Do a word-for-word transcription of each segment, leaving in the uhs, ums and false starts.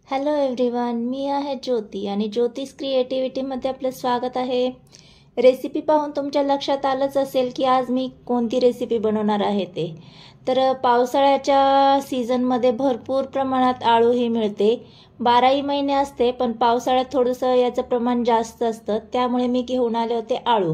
Hello everyone, मी आहे ज्योती आणि ज्योतिष क्रिएटिव्हिटीमध्ये आपलं स्वागत आहे. रेसिपी पाहून तुमच्या लक्षात आलंच असेल की आज मी कोणती रेसिपी बनवणार आहे ते. तर पावसाळ्याच्या सीझनमध्ये भरपूर प्रमाणात आळू ही मिळते. बाराही महिने असते, पण पावसाळ्यात थोडंसं याचं प्रमाण जास्त असतं, त्यामुळे मी घेऊन आले होते आळू.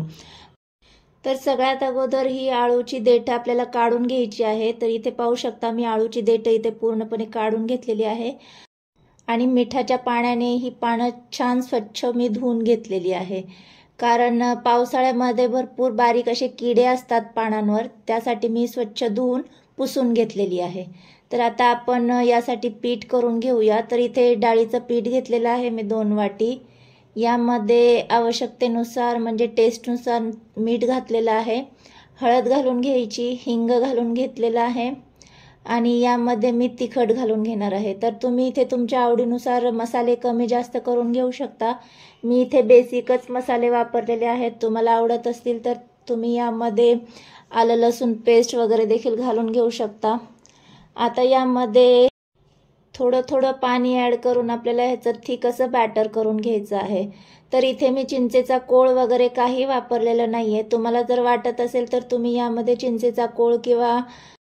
तर सगळ्यात अगोदर ही आळूची देठं आपल्याला काढून घ्यायची आहे. तर इथे पाहू शकता मी आळूची देठं इथे पूर्णपणे काढून घेतलेली आहे आणि मिठाच्या पाण्याने ही पानं छान स्वच्छ मी धुवून घेतलेली आहे. कारण पावसाळ्यामध्ये भरपूर बारीक असे किडे असतात पानांवर, त्यासाठी मी स्वच्छ धुवून पुसून घेतलेली आहे. तर आता आपण यासाठी पीठ करून घेऊया. तर इथे डाळीचं पीठ घेतलेलं आहे मी दोन वाटी. यामध्ये आवश्यकतेनुसार म्हणजे टेस्टनुसार मीठ घातलेलं आहे. हळद घालून घ्यायची, हिंग घालून घेतलेलं आहे आणि यामध्ये मी तिखट घालून घेणार आहे. तर तुम्ही इथे तुमच्या आवडीनुसार मसाले कमी जास्त करून घेऊ शकता. मी इथे बेसिकच मसाले वापरलेले आहेत. तुम्हाला आवडत असतील तर तुम्ही यामध्ये आलं लसूण पेस्ट वगैरे देखील घालून घेऊ शकता. आता यामध्ये थोडं थोडं पाणी ॲड करून आपल्याला ह्याचं थिक असं बॅटर करून घ्यायचं आहे. तर इथे मी चिंचेचा कोळ वगैरे काही वापरलेलं नाही आहे. तुम्हाला जर वाटत असेल तर तुम्ही यामध्ये चिंचेचा कोळ किंवा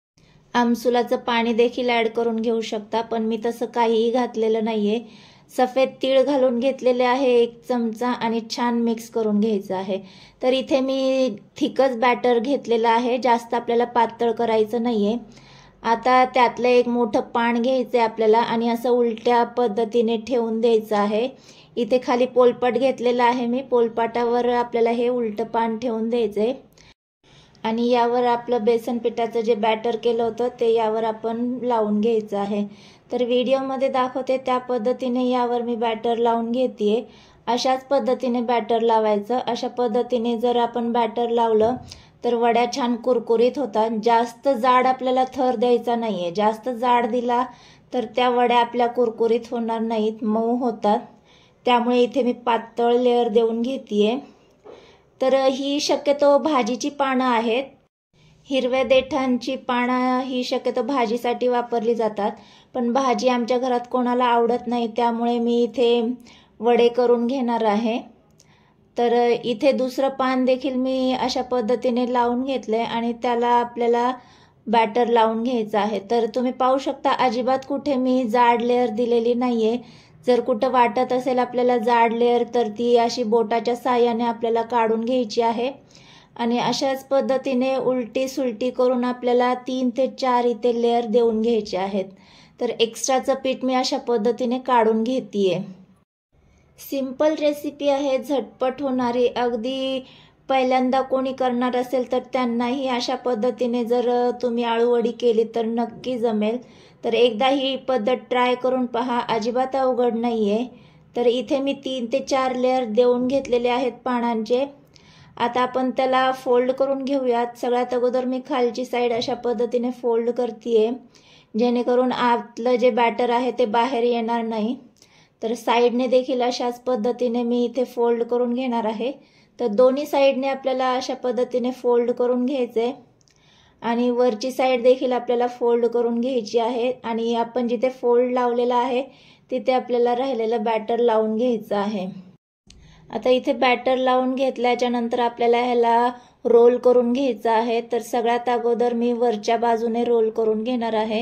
आमसुलाचं पाणी देखील ॲड करून घेऊ शकता, पण मी तसं काहीही घातलेलं नाही आहे. सफेद तीळ घालून घेतलेले आहे एक चमचा आणि छान मिक्स करून घ्यायचं आहे. तर इथे मी थिकच बॅटर घेतलेलं आहे, जास्त आपल्याला पातळ करायचं नाही आहे. आता त्यातलं एक मोठं पान घ्यायचं आहे आपल्याला आणि असं उलट्या पद्धतीने ठेवून द्यायचं आहे. इथे खाली पोलपाट घेतलेला आहे मी. पोलपाटावर आपल्याला हे उलटं पान ठेवून द्यायचं आहे आणि यावर आपलं बेसन पिठाचं जे बॅटर केलं होतं ते यावर आपण लावून घ्यायचं आहे. तर व्हिडिओमध्ये दाखवते त्या पद्धतीने यावर मी बॅटर लावून घेते. अशाच पद्धतीने बॅटर लावायचं. अशा पद्धतीने जर आपण बॅटर लावलं तर वड्या छान कुरकुरीत होतात. जास्त जाड आपल्याला थर द्यायचा नाही आहे. जास्त जाड दिला तर त्या वड्या आपल्या कुरकुरीत होणार नाहीत, मऊ होतात. त्यामुळे इथे मी पातळ लेअर देऊन घेते. तर ही शक्यतो भाजीची पानं आहेत. हिरव्या देठांची पानं ही शक्यतो भाजीसाठी वापरली जातात, पण भाजी आमच्या घरात कोणाला आवडत नाही, त्यामुळे मी इथे वडे करून घेणार आहे. तर इथे दुसरं पान देखील मी अशा पद्धतीने लावून घेतले आणि त्याला आपल्याला बॅटर लावून घ्यायचं आहे. तर तुम्ही पाहू शकता अजिबात कुठे मी जाड लेअर दिलेली नाही आहे. जर कुठं वाटत असेल आपल्याला जाड लेअर तर ती अशी बोटाच्या साहाय्याने आपल्याला काढून घ्यायची आहे आणि अशाच पद्धतीने उलटी सुलटी करून आपल्याला तीन ते चार इथे लेअर देऊन घ्यायचे आहेत. तर एक्स्ट्राचं पीठ मी अशा पद्धतीने काढून घेते. सिंपल रेसिपी आहे, झटपट होणारी. अगदी पहिल्यांदा कोणी करणार असेल तर त्यांनाही अशा पद्धतीने जर तुम्ही आळूवडी केली तर नक्की जमेल. तर एकदा ही पद्धत ट्राय करून पहा, अजिबात अवघड नाही आहे. तर इथे मी तीन ते चार लेअर देऊन घेतलेले आहेत पानांचे. आता आपण त्याला फोल्ड करून घेऊयात. सगळ्यात अगोदर मी खालची साईड अशा पद्धतीने फोल्ड करते, जेणेकरून आतलं जे बॅटर आहे ते बाहेर येणार नाही. तर साईडने देखील अशाच पद्धतीने मी इथे फोल्ड करून घेणार आहे. तर दोन्ही साईडने आपल्याला अशा पद्धतीने फोल्ड करून घ्यायचे आणि वरची साईड देखील आपल्याला फोल्ड करून घ्यायची आहे आणि आपण जिथे फोल्ड लावलेला आहे तिथे आपल्याला राहिलेलं बॅटर लावून घ्यायचं आहे. आता इथे बॅटर लावून घेतल्याच्या नंतर आपल्याला ह्याला रोल करून घ्यायचं आहे. तर सगळ्यात अगोदर मी वरच्या बाजूने रोल करून घेणार आहे.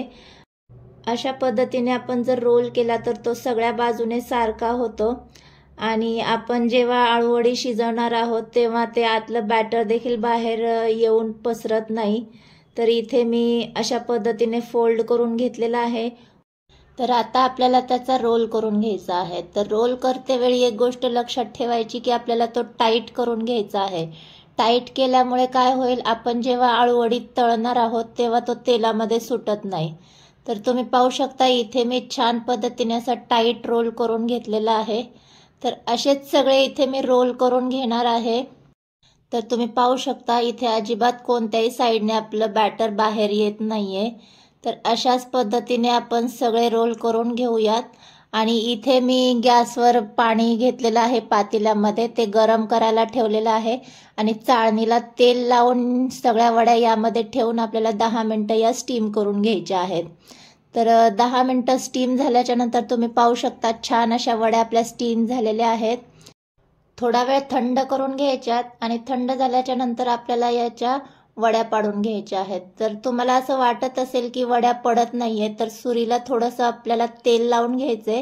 अशा पद्धतीने आपण जर रोल केला तर तो सगळ्या बाजूने सारखा होतो आणि आपण जेव्हा आळूवडी शिजवणार आहोत तेव्हा ते आतलं बॅटर देखील बाहेर येऊन पसरत नाही. तर इथे मी अशा पद्धतीने फोल्ड करून घेतलेला आहे. तर आता आपल्याला त्याचा रोल करून घ्यायचा आहे. तर रोल करते वेळी एक गोष्ट लक्षात ठेवायची की आपल्याला तो टाईट करून घ्यायचा आहे. टाईट केल्यामुळे काय होईल, आपण जेव्हा आळूवडी तळणार आहोत तेव्हा तो तेलामध्ये सुटत नाही. तर तुम्ही पाहू शकता इथे मी छान पद्धतीने असा टाईट रोल करून घेतलेला आहे. तर असेच सगळे इथे मी रोल करून घेणार आहे. तर तुम्ही पाहू शकता इथे अजिबात कोणत्याही साईडने आपलं बॅटर बाहेर येत नाहीये. तर अशाच पद्धतीने आपण सगळे रोल करून घेऊयात. आणि इथे मी गॅसवर पाणी घेतलेलं आहे पातेल्यामध्ये, ते गरम करायला ठेवलेलं आहे आणि चाळणीला तेल लावून सगळ्या वड्या यामध्ये ठेवून आपल्याला दहा मिनिटं या स्टीम करून घ्यायच्या आहेत. तर दहा मिनटं स्टीम झाल्याच्या नंतर तुम्ही पाहू शकता छान अशा वड्या आपल्या स्टीम झालेल्या आहेत. थोडा वेळ थंड करून घ्यायच्यात आणि थंड झाल्याच्या नंतर आपल्याला याच्या वड्या पाडून घ्यायच्या आहेत. तर तुम्हाला असं वाटत असेल की वड्या पडत नाहीये तर सुरीला थोडंसं आपल्याला तेल लावून घ्यायचंय,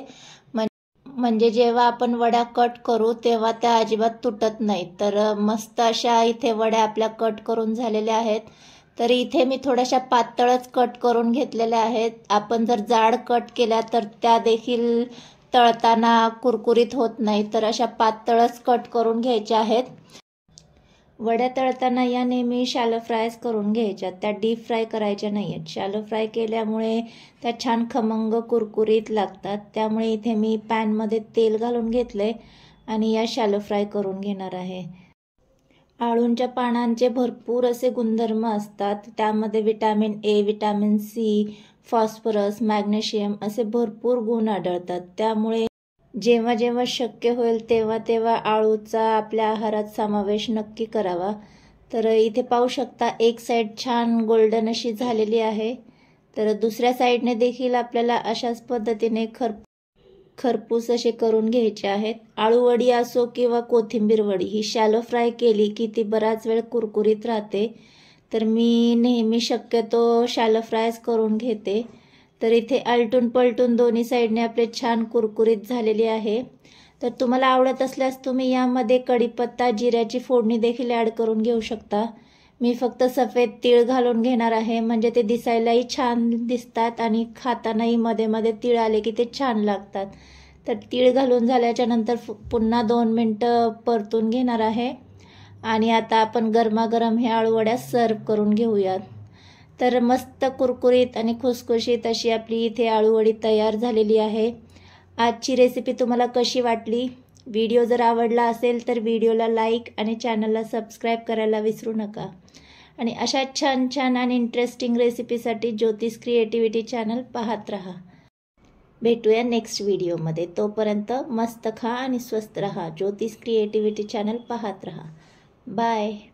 म्हणजे जेव्हा आपण वड्या कट करू तेव्हा त्या अजिबात तुटत नाही. तर मस्त अशा इथे वड्या आपल्या कट करून झालेल्या आहेत. तर इथे मी थोड्याशा पातळच कट करून घेतलेल्या आहेत. आपण जर जाड कट केल्या तर त्या देखील तळताना कुरकुरीत होत नाही. तर अशा पातळच कट करून घ्यायच्या आहेत. वड्या तळताना या नेहमी शॅलो फ्रायच करून घ्यायच्या, त्या डीप फ्राय करायच्या नाही आहेत. शॅलो फ्राय केल्यामुळे त्या छान खमंग कुरकुरीत लागतात. त्यामुळे इथे मी पॅनमध्ये तेल घालून घेतले आणि या शॅलो फ्राय करून घेणार आहे. आळूंच्या पानांचे भरपूर असे गुणधर्म असतात. त्यामध्ये vitamin A, vitamin C, phosphorus, magnesium असे भरपूर गुण आढळतात. त्यामुळे जेव्हा जेव्हा शक्य होईल तेव्हा तेव्हा आळूचा आपल्या आहारात समावेश नक्की करावा. तर इथे पाहू शकता एक साईड छान गोल्डन अशी झालेली आहे. तर दुसऱ्या साईडने देखील आपल्याला अशाच पद्धतीने खर खरपूस असे करून घ्यायचे आहेत. आळू वडी असो किंवा कोथिंबीर वडी ही शॅलो फ्राय केली की ती बराच वेळ कुरकुरीत राहते. तर मी नेहमी शक्यतो शॅलो फ्रायच करून घेते. तर इथे आलटून पलटून दोन्ही साईडने आपले छान कुरकुरीत झालेली आहे. तर तुम्हाला आवडत असल्यास तुम्ही यामध्ये कढीपत्ता, जिऱ्याची फोडणी देखील ॲड करून घेऊ शकता. मी फक्त सफेद तीळ घालून घेणार आहे, म्हणजे ते दिसायलाही छान दिसतात आणि खातानाही मध्ये मध्ये तीळ आले की ते छान लागतात. तर तीळ घालून झाल्याच्या नंतर पुन्हा दोन मिनटं परतून घेणार आहे आणि आता आपण गरमागरम हे आळूवड्या सर्व करून घेऊयात. तर मस्त कुरकुरीत आणि खुसखुशीत अशी आपली इथे आळूवडी तयार झालेली आहे. आजची रेसिपी तुम्हाला कशी वाटली? व्हिडिओ जर आवडला असेल तर व्हिडिओला लाईक आणि चॅनलला सबस्क्राईब करायला विसरू नका. आणि अशा छान छान आणि इंटरेस्टिंग रेसिपीसाठी ज्योतिष क्रिएटिव्हिटी चॅनल पाहत राहा. भेटूया नेक्स्ट व्हिडिओमध्ये. तोपर्यंत मस्त खा आणि स्वस्त रहा. ज्योतिष क्रिएटिव्हिटी चॅनल पाहत राहा. बाय.